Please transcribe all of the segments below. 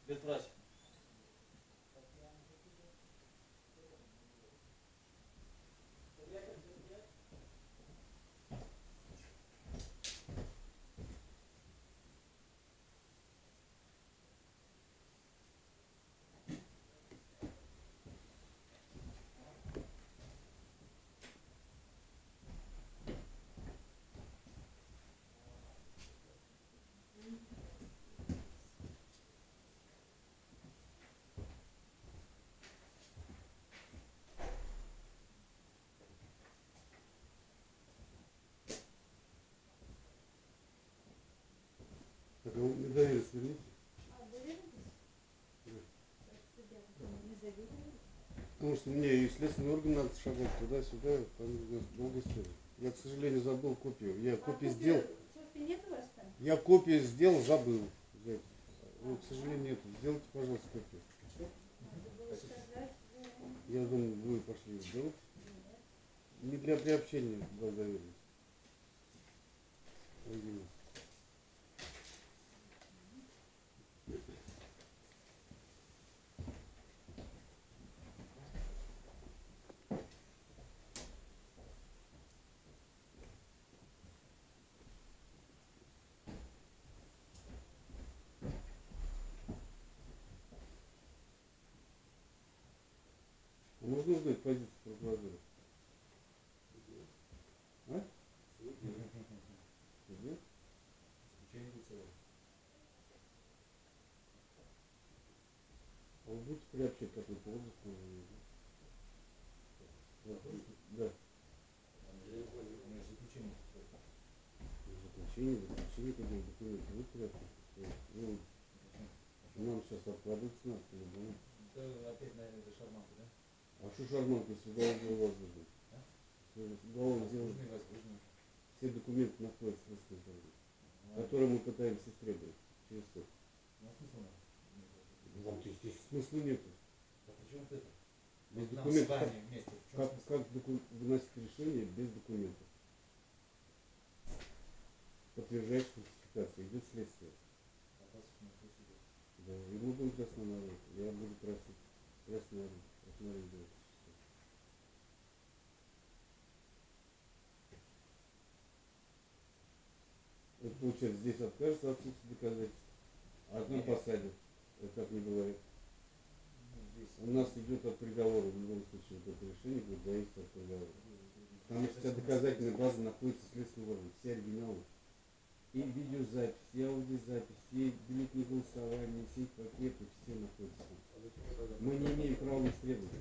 Ветврач. Так, вы мне доверились, верните? Потому что мне и следственный орган надо шагать туда-сюда, там у нас долгая история. Я, к сожалению, забыл копию. Я копию сделал. Нет у вас там? Я копию сделал, забыл взять. Вот, к сожалению, нет. Сделайте, пожалуйста, копию. Я думаю, вы пошли сделать. Не для приобщения туда доверились. Можно узнать позицию прокуратуры? А? Где? А вы будете приобщать какой повод? Да. Заключение, когда документы будут приобщать? Ну, нам сейчас откладываться надо, по-любому. Это опять, наверное, это шарманка, да? А что шарманка, если уголовное возможно? Уголовное дело. Все документы находятся в следственном органе, которые мы пытаемся истребовать через суд. Ну, смысл надо? Вот здесь смысла нету. А при чем это? Без Вот документов. нам с вами вместе. Как выносить решение без документов? Подтверждающая фальсификация. Идет следствие. Да, и мы будем красный народ. Я буду просить красный народ. Посмотреть дело. Это получается, здесь откажется отсутствие доказательств, а одну посадят. Это как не бывает. У нас идет от приговора, в любом случае, вот это решение будет зависеть от приговора. Потому что вся доказательная база находится в следственном органе, все оригиналы. И видеозапись, и аудиозапись, и бюллетени голосования, все пакеты, все находятся. Мы не имеем права их требовать.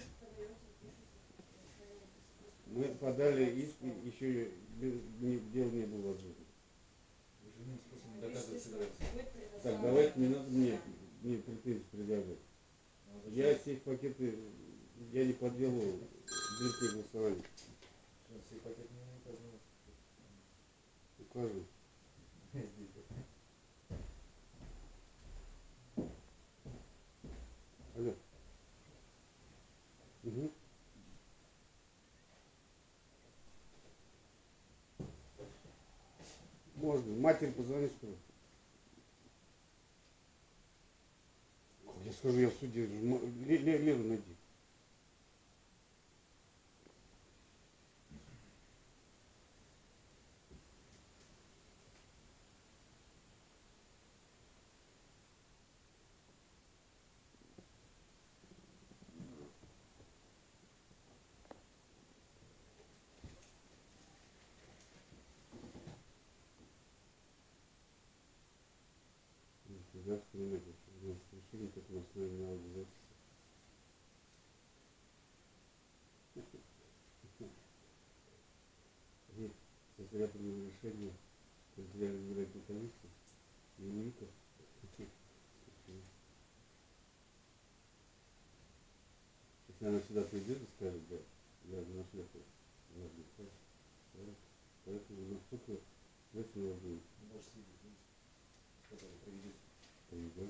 Мы подали иск, еще дело не было возможно. Так, давайте, не надо мне претензии предъявлять. Я все пакеты, я не подделывал бюллетени голосования. Все пакеты не указаны. Укажу. Алло. Угу. Можно. Матери позвонить, что ли? Я скажу, я в суде. Леру найди. Я вспоминаю, что у нас решили, как у нас на аудиозаписи. Есть я принял решение, для избирательной комиссии, и УИКа. Если она сюда придет и скажет, да, я нашла это важный факт, поэтому насколько следственного органа. Может, сказали, приведите. Приведем.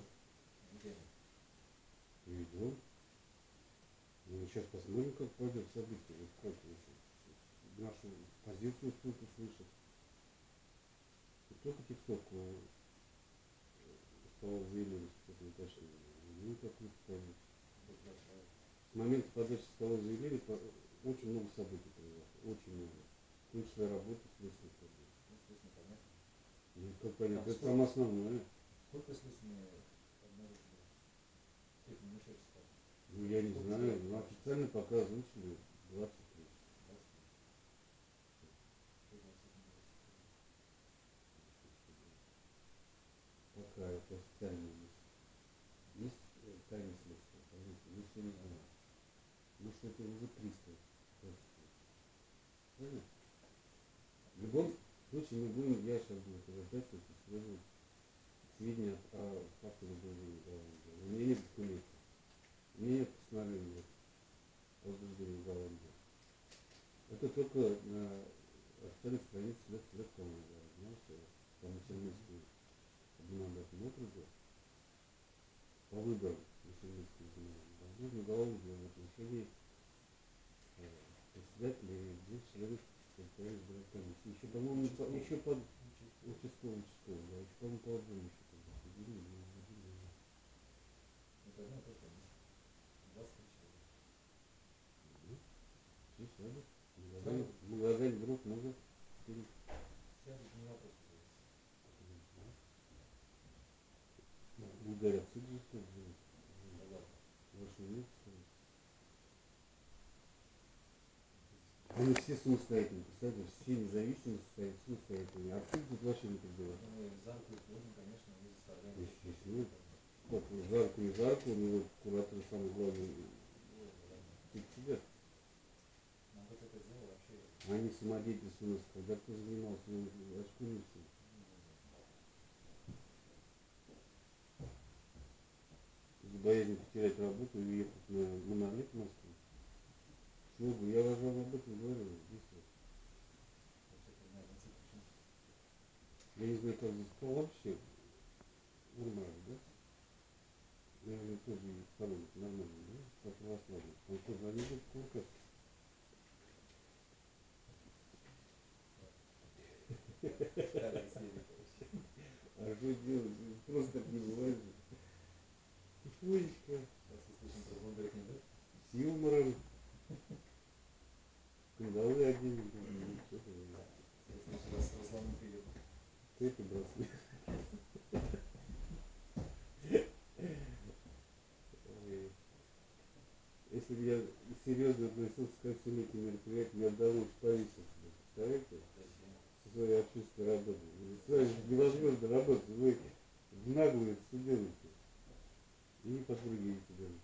Приведем. Ну, сейчас посмотрим, как пойдет событие. Вот как нашу позицию суд услышит. Не только тиктоку столов заявления, что-то уточнили. Ну, какую-то позицию. Будет большая. С момента подачи столов заявления очень много событий произошло. Очень много. В том числе работа следственных органов. Ну, следственно, понятно. Ну, как понятно, Там это сколько? самое основное. Сколько следственные обнаружили? Степень ущербства? Ну, я не Сколько знаю, человек но было? официально пока озвучили 23. 23. Что 21, 23? Пока это официальная мысль. Есть тайны следствия, понимаете, мы все не знаем. Может, это уже 300. Правильно? В любом случае мы будем, я сейчас буду утверждать, что следует сведения о факте возбуждения уголовного дела. У меня нет документов, у меня нет постановления о возбуждении уголовного дела. Это только на официальной странице Следкома, знаете, там Чернильский одномандатном округе по выборам Чернильского одномандатного возбуждено уголовное дело в отношении председателя и 2 членов территориальной избирательной комиссии. Еще, по-моему, еще под участковый, да, еще, по-моему, по одному еще тогда судили, или возбудили. Это одно и то же место. 23 человека. Все сядут. Магазин вдруг может перед. Сядут, не вопрос называется. Ударят суд же что сделать. Согласен. Ваши нет, сказать. Они все самостоятельные, представляете, все независимые, самостоятельные. А суд тут вообще не придет. Ну, мы за руку ходим, конечно, мы заставляем. Естественно. Вот, за руку, не за руку, у него куратор самый главный. Тут сидят. Нам вот это дело вообще... Они самодеятельность у нас, когда кто занимался, очкуемся. Из боязни потерять работу и уехать на монолит в Москву. Чего бы, я уже об этом говорил, здесь вот. Я не знаю, как здесь вообще нормально, да? Наверное, тоже и сторонник нормально, да? По православию. Он тоже, они будут куркать. Старая серия, короче. А что делать? Просто так не бывает же. Тихонечко. Сейчас услышим про Бондаря не будет? С юмором. Кандалы одели. Что-то. Я слышал, Руслану привет. Цепи браслет. Если бы я серьезно относился ко всем этим мероприятиям, я давно уж повесился. Представляете? Со своей общественной работой. Невозможно работать. Вы в наглую все делаете. И не подпрыгиваете даже.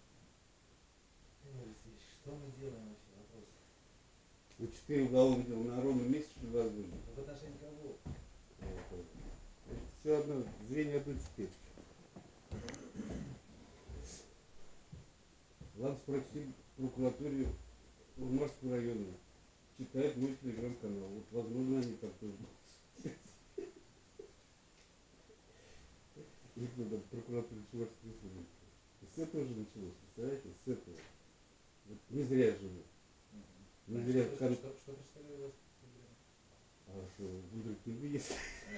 Что мы делаем вообще? Вопрос. Ну, 4 уголовных дела на ровном месте, что ли, возбуждено? В отношении кого? Это все одно, звенья одной цепи. Ладно, спросили в прокуратуре Урмарского района. Читает мой телеграм-канал. Вот, возможно, они так тоже. Их надо в прокуратуре Чувашской республики. И с этого же началось, представляете, с этого. Вот не зря живу. Не зря Что прочитали у вас? А что, вундеркинды есть?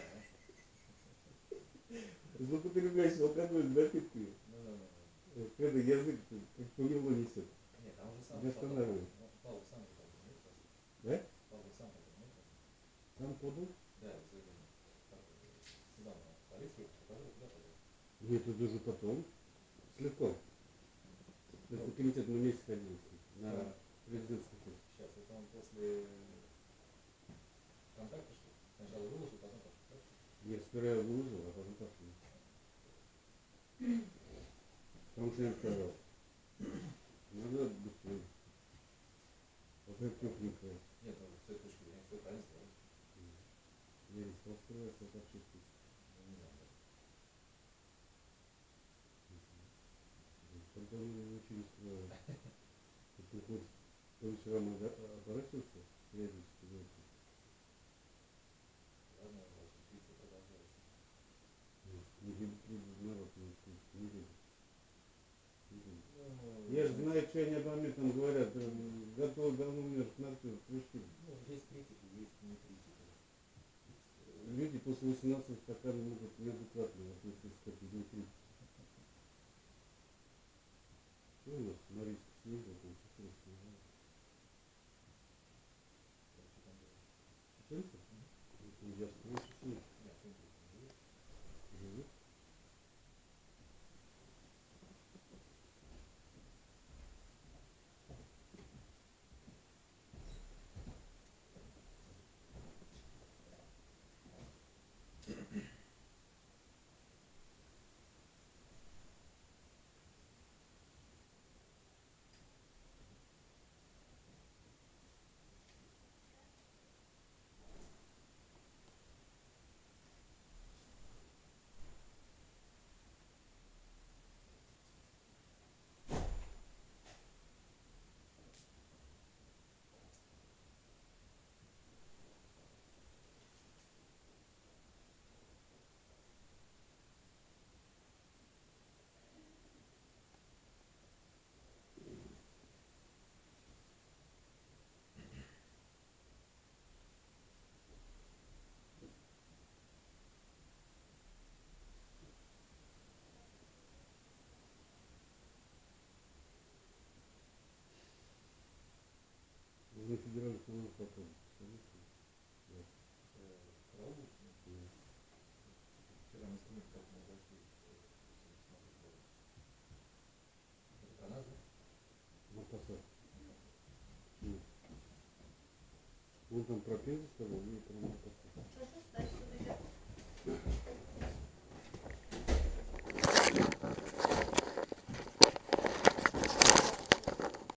Злоупотребляющий алкоголь напитками. Когда язык как по него несет. Нет, там уже сам Не останавливает. Павел сам подал, нет? Да? Павел сам подал, нет? Сам подал? Да, заявление. Сюда на полицию, покажу, куда подал. Нет, это уже потом. Слегка. Это комитет мы вместе ходили на президентский курс. Сейчас, это он после контакта, что ли? Сначала выложил, потом пошел, так? Я сперва выложил, а потом пошли. Потому что я им сказал, надо быстрее. Вот это тепленькое. Нет, ну, с этой точки зрения, все правильно сказал. Я не стал скрывать, как общественность. Не знаю, да. Только он ничего не скрывает. Тут приходит по вечерам оборачиваться, периодически зайти. Ладно, ваши пицца продолжается. Не любит люди, народ не любит. Ну, Я же знаю, что они обо мне там говорят. Готовы давно меня на все пришли. Ну, есть критики, есть не критики. люди после 18 стакана могут неадекватно относиться к этой внутри. Что у нас Марийский снизу, там чуть снижает. Центр? Я слышу снизу. Живет. На федеральных каналах показывают. Да. Караул? Вчера мы с ним как мы зашли, смотрели. Это канал, да? На посадке. Он там про Пензу сказал, или про Макаса? Что, что, дальше,